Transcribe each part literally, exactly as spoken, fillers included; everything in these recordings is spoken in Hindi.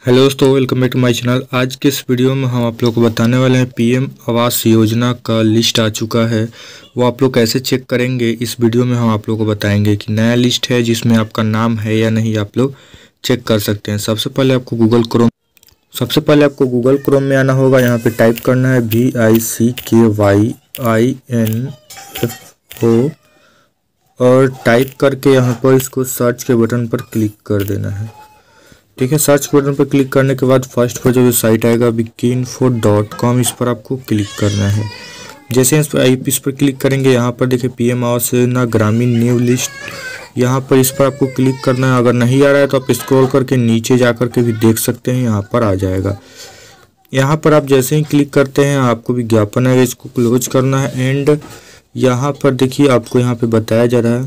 हेलो दोस्तों, welcome back to my channel. आज के इस वीडियो में हम आप लोग को बताने वाले हैं पीएम आवास योजना का लिस्ट आ चुका है, वो आप लोग कैसे चेक करेंगे। इस वीडियो में हम आप लोग को बताएंगे कि नया लिस्ट है जिसमें आपका नाम है या नहीं, आप लोग चेक कर सकते हैं। सबसे पहले आपको गूगल क्रोम सबसे पहले आपको गूगल क्रोम में आना होगा। यहाँ पे टाइप करना है we I C K Y I N F O और टाइप करके यहाँ पर इसको सर्च के बटन पर क्लिक कर देना है। ठीक है, सर्च बटन पर क्लिक करने के बाद फर्स्ट पर जो साइट आएगा विकिइंफो डॉट कॉम, इस पर आपको क्लिक करना है। जैसे इस पर इस पर क्लिक करेंगे, यहाँ पर देखिए पीएम आवास योजना ग्रामीण न्यू लिस्ट, यहाँ पर इस पर आपको क्लिक करना है। अगर नहीं आ रहा है तो आप स्क्रॉल करके नीचे जा कर के भी देख सकते हैं, यहाँ पर आ जाएगा। यहाँ पर आप जैसे ही क्लिक करते हैं आपको विज्ञापन है, इसको क्लोज करना है। एंड यहाँ पर देखिए आपको यहाँ पे बताया जा रहा है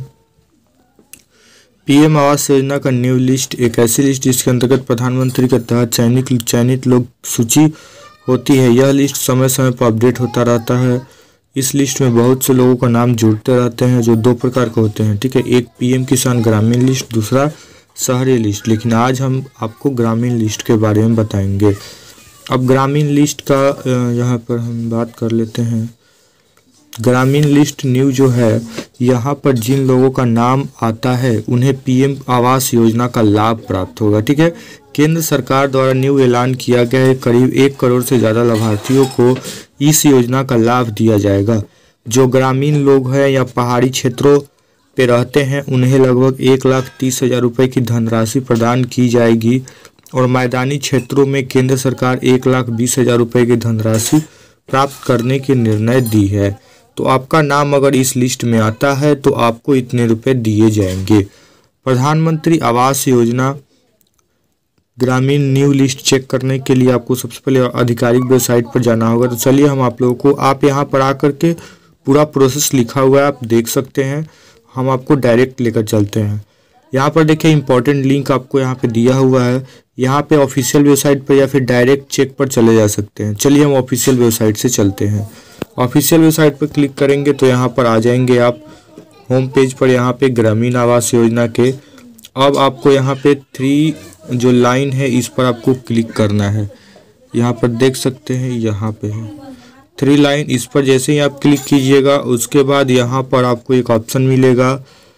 पीएम आवास योजना का न्यू लिस्ट एक ऐसी लिस्ट जिसके अंतर्गत प्रधानमंत्री के तहत चयनित चयनित लोग सूची होती है। यह लिस्ट समय समय पर अपडेट होता रहता है। इस लिस्ट में बहुत से लोगों का नाम जुड़ते रहते हैं, जो दो प्रकार के होते हैं। ठीक है, एक पीएम किसान ग्रामीण लिस्ट, दूसरा शहरी लिस्ट। लेकिन आज हम आपको ग्रामीण लिस्ट के बारे में बताएंगे। अब ग्रामीण लिस्ट का यहाँ पर हम बात कर लेते हैं। ग्रामीण लिस्ट न्यू जो है, यहाँ पर जिन लोगों का नाम आता है उन्हें पीएम आवास योजना का लाभ प्राप्त होगा। ठीक है, केंद्र सरकार द्वारा न्यू ऐलान किया गया है करीब एक करोड़ से ज़्यादा लाभार्थियों को इस योजना का लाभ दिया जाएगा। जो ग्रामीण लोग हैं या पहाड़ी क्षेत्रों पे रहते हैं उन्हें लगभग एक लाख तीस हज़ार रुपये की धनराशि प्रदान की जाएगी और मैदानी क्षेत्रों में केंद्र सरकार एक लाख बीस हज़ार रुपये की धनराशि प्राप्त करने के निर्णय दी है। तो आपका नाम अगर इस लिस्ट में आता है तो आपको इतने रुपए दिए जाएंगे। प्रधानमंत्री आवास योजना ग्रामीण न्यू लिस्ट चेक करने के लिए आपको सबसे पहले आधिकारिक वेबसाइट पर जाना होगा। तो चलिए हम आप लोगों को, आप यहाँ पर आकर के पूरा प्रोसेस लिखा हुआ है, आप देख सकते हैं। हम आपको डायरेक्ट लेकर चलते हैं। यहाँ पर देखिए इंपॉर्टेंट लिंक आपको यहाँ पे दिया हुआ है। यहाँ पे ऑफिशियल वेबसाइट पर या फिर डायरेक्ट चेक पर चले जा सकते हैं। चलिए हम ऑफिशियल वेबसाइट से चलते हैं। ऑफिशियल वेबसाइट पर क्लिक करेंगे तो यहाँ पर आ जाएंगे आप होम पेज पर, यहाँ पे ग्रामीण आवास योजना के। अब आपको यहाँ पे थ्री जो लाइन है इस पर आपको क्लिक करना है। यहाँ पर देख सकते हैं, यहाँ पे है थ्री लाइन। इस पर जैसे ही आप क्लिक कीजिएगा उसके बाद यहाँ पर आपको एक ऑप्शन मिलेगा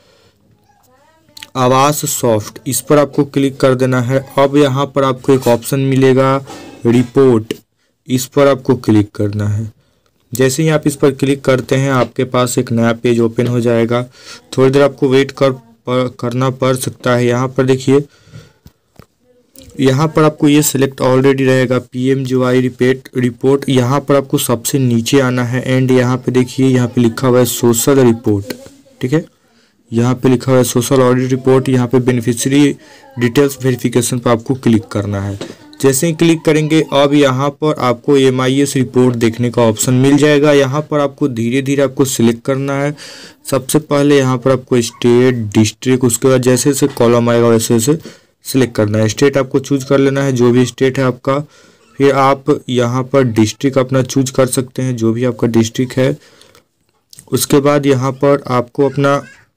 आवास सॉफ्ट, इस पर आपको क्लिक कर देना है। अब यहाँ पर आपको एक ऑप्शन मिलेगा रिपोर्ट, इस पर आपको क्लिक करना है। जैसे ही आप इस पर क्लिक करते हैं आपके पास एक नया पेज ओपन हो जाएगा। थोड़ी देर आपको वेट कर पर, करना पड़ सकता है। यहाँ पर देखिए, यहाँ पर आपको ये सिलेक्ट ऑलरेडी रहेगा पीएम जो आई रिपेट रिपोर्ट। यहाँ पर आपको सबसे नीचे आना है। एंड यहाँ पे देखिए, यहाँ पे लिखा हुआ है सोशल रिपोर्ट। ठीक है, यहाँ पे लिखा हुआ है सोशल ऑडिट रिपोर्ट। यहाँ पे बेनिफिशियरी डिटेल्स वेरिफिकेशन पर आपको क्लिक करना है। जैसे ही क्लिक करेंगे अब यहाँ पर आपको एम आई एस रिपोर्ट देखने का ऑप्शन मिल जाएगा। यहाँ पर आपको धीरे धीरे आपको सिलेक्ट करना है। सबसे पहले यहाँ पर आपको स्टेट, डिस्ट्रिक्ट, उसके बाद जैसे जैसे कॉलम आएगा वैसे वैसे सिलेक्ट करना है। स्टेट आपको चूज कर लेना है, जो भी स्टेट है आपका। फिर आप यहाँ पर डिस्ट्रिक्ट अपना चूज कर सकते हैं, जो भी आपका डिस्ट्रिक्ट है। उसके बाद यहाँ पर आपको अपना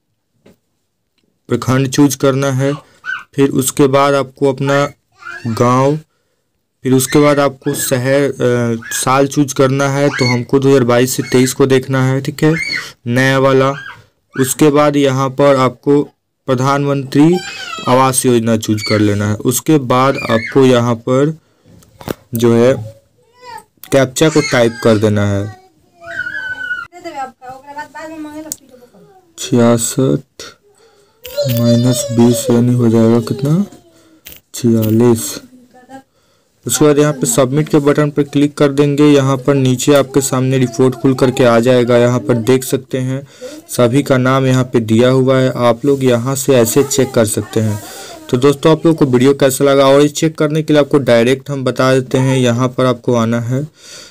प्रखंड चूज करना है। फिर उसके बाद आपको अपना गांव, फिर उसके बाद आपको शहर, आ, साल चूज करना है। तो हमको दो हज़ार बाईस से तेईस को देखना है। ठीक है, नया वाला। उसके बाद यहाँ पर आपको प्रधानमंत्री आवास योजना चूज कर लेना है। उसके बाद आपको यहाँ पर जो है कैप्चा को टाइप कर देना है। छियासठ माइनस बीस यानी हो जाएगा कितना, छियालीस। उसके बाद यहाँ पे सबमिट के बटन पर क्लिक कर देंगे। यहाँ पर नीचे आपके सामने रिपोर्ट खुल करके आ जाएगा। यहाँ पर देख सकते हैं सभी का नाम यहाँ पे दिया हुआ है। आप लोग यहाँ से ऐसे चेक कर सकते हैं। तो दोस्तों, आप लोग को वीडियो कैसा लगा, और इस चेक करने के लिए आपको डायरेक्ट हम बता देते हैं। यहाँ पर आपको आना है,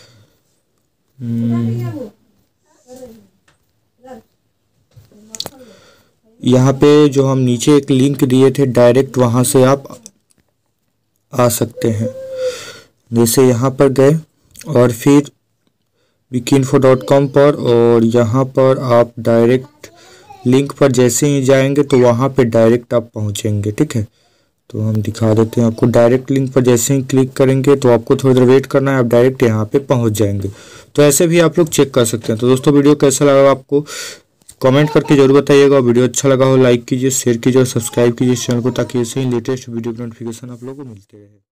यहाँ पे जो हम नीचे एक लिंक दिए थे डायरेक्ट वहाँ से आप आ सकते हैं। जैसे यहाँ पर गए और फिर विकिइंफो डॉट कॉम पर, और यहाँ पर आप डायरेक्ट लिंक पर जैसे ही जाएंगे तो वहाँ पे डायरेक्ट आप पहुँचेंगे। ठीक है, तो हम दिखा देते हैं आपको। डायरेक्ट लिंक पर जैसे ही क्लिक करेंगे तो आपको थोड़ी देर वेट करना है, आप डायरेक्ट यहाँ पे पहुँच जाएंगे। तो ऐसे भी आप लोग चेक कर सकते हैं। तो दोस्तों वीडियो कैसा लगा आपको कमेंट करके जरूर बताइएगा। वीडियो अच्छा लगा हो लाइक कीजिए, शेयर कीजिए और सब्सक्राइब कीजिए इस चैनल को, ताकि ऐसे ही लेटेस्ट वीडियो की नोटिफिकेशन आप लोगों को मिलते रहे।